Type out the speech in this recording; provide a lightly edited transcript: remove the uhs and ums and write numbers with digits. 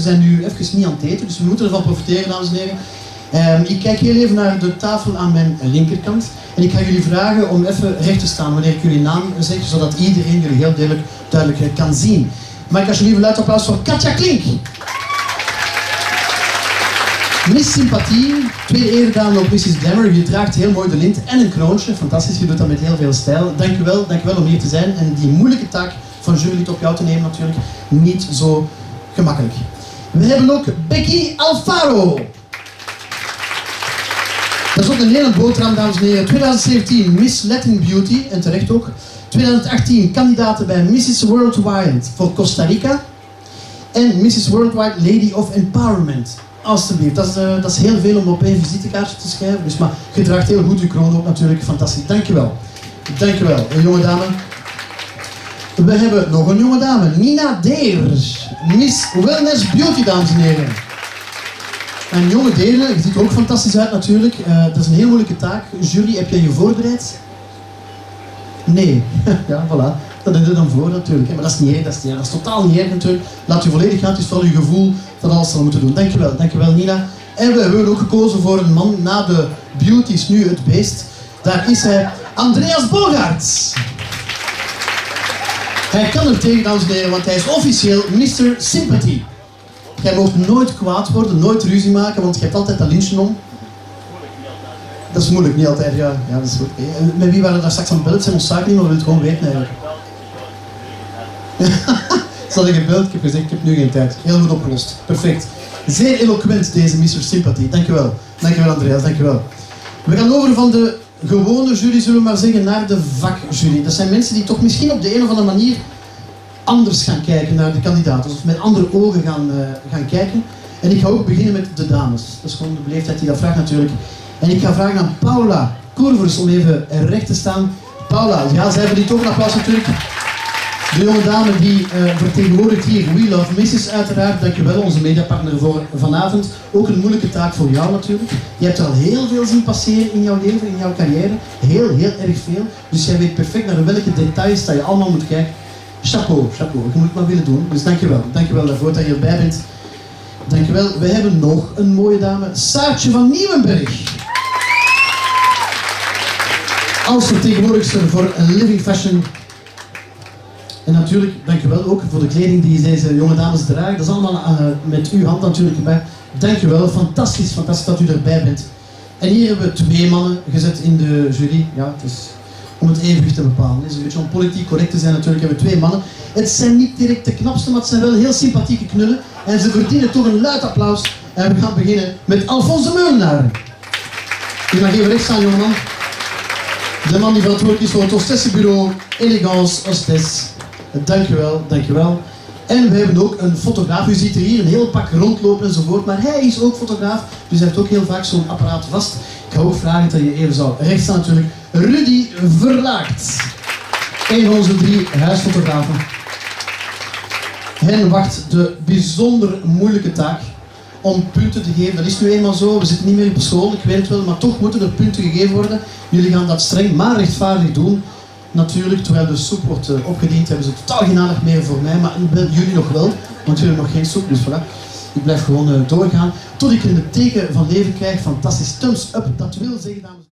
zijn nu even niet aan het eten, dus we moeten ervan profiteren, dames en heren. Ik kijk heel even naar de tafel aan mijn linkerkant. En ik ga jullie vragen om even recht te staan wanneer ik jullie naam zeg, zodat iedereen jullie heel duidelijk kan zien. Mag ik alsjeblieft een luid applaus voor Katja Klink. Miss Sympathie, tweede eredame op Mrs. Glamour. Je draagt heel mooi de lint en een kroontje. Fantastisch, je doet dat met heel veel stijl. Dank u wel om hier te zijn en die moeilijke taak van jurylid op jou te nemen natuurlijk. Niet zo gemakkelijk. We hebben ook Becky Alfaro. Dat is ook een hele boterham, dames en heren. 2017 Miss Latin Beauty, en terecht ook. 2018 kandidaten bij Mrs. Worldwide voor Costa Rica. En Mrs. Worldwide Lady of Empowerment. Alsjeblieft, dat is heel veel om op één visitekaartje te schrijven. Dus, maar je draagt heel goed je kroon ook natuurlijk. Fantastisch, dankjewel. Dankjewel, een jonge dame. We hebben nog een jonge dame, Nina Deer. Miss Wellness Beauty, dames en heren. En jonge Deer, je ziet er ook fantastisch uit natuurlijk. Dat is een heel moeilijke taak. Jury, heb jij je voorbereid? Nee. Ja, voilà. Dat is er dan voor natuurlijk. Maar dat is niet erg, dat is totaal niet erg natuurlijk. Laat u volledig gaan, het is vooral uw gevoel dat alles zal moeten doen. Dankjewel Nina. En we hebben ook gekozen voor een man na de beauty is nu het beest. Daar is hij, Andreas Bogaerts. Hij kan er tegen, dames en heren, want hij is officieel Mr. Sympathy. Jij mag nooit kwaad worden, nooit ruzie maken, want je hebt altijd dat lintje om. Dat is moeilijk, niet altijd, ja dat is goed. Met wie waren we daar straks aan het bellen? Het zijn ons zaken niet, maar we willen het gewoon weten eigenlijk. Zal ik gebeld? Ik heb gezegd, ik heb nu geen tijd. Heel goed opgelost. Perfect. Zeer eloquent deze Mr. Sympathy. Dankjewel. Dankjewel Andreas, dankjewel. We gaan over van de gewone jury, zullen we maar zeggen, naar de vakjury. Dat zijn mensen die toch misschien op de een of andere manier anders gaan kijken naar de kandidaten. Of met andere ogen gaan kijken. En ik ga ook beginnen met de dames. Dat is gewoon de beleefdheid die dat vraagt natuurlijk. En ik ga vragen aan Paula Koervers om even recht te staan. Paula, ja, zij verdient ook een applaus natuurlijk. De jonge dame die vertegenwoordigt hier We Love Mrs. uiteraard. Dankjewel, onze mediapartner voor vanavond. Ook een moeilijke taak voor jou natuurlijk. Je hebt er al heel veel zien passeren in jouw leven, in jouw carrière. Heel erg veel. Dus jij weet perfect naar welke details dat je allemaal moet kijken. Chapeau. Je moet het maar willen doen. Dus dankjewel daarvoor dat je erbij bent. Dankjewel. We hebben nog een mooie dame. Saartje van Nieuwenberg. Als vertegenwoordigster voor Living Fashion. En natuurlijk, dankjewel ook voor de kleding die deze jonge dames dragen. Dat is allemaal met uw hand natuurlijk erbij. Dankjewel, fantastisch dat u erbij bent. En hier hebben we 2 mannen gezet in de jury. Ja, het is om het evenwicht te bepalen. Het is een beetje om politiek correct te zijn natuurlijk, hebben we 2 mannen. Het zijn niet direct de knapste, maar het zijn wel heel sympathieke knullen. En ze verdienen toch een luid applaus. En we gaan beginnen met Alphonse Meulenaar. Je mag even recht staan, jongeman. De man die verantwoordelijk is voor het hostessenbureau Elegance Hostess. Dankjewel. En we hebben ook een fotograaf. U ziet er hier een heel pak rondlopen enzovoort. Maar hij is ook fotograaf, dus hij heeft ook heel vaak zo'n apparaat vast. Ik ga ook vragen dat je even zou recht staan natuurlijk. Rudy Verlaakt. Een van onze 3 huisfotografen. Hen wacht de bijzonder moeilijke taak om punten te geven. Dat is nu eenmaal zo. We zitten niet meer op school, ik weet het wel. Maar toch moeten er punten gegeven worden. Jullie gaan dat streng maar rechtvaardig doen. Natuurlijk, terwijl de soep wordt opgediend, hebben ze totaal geen aandacht meer voor mij, maar jullie nog wel, want jullie hebben nog geen soep, dus voilà. Ik blijf gewoon doorgaan, tot ik een teken van leven krijg. Fantastisch, thumbs up, dat wil zeggen, dames.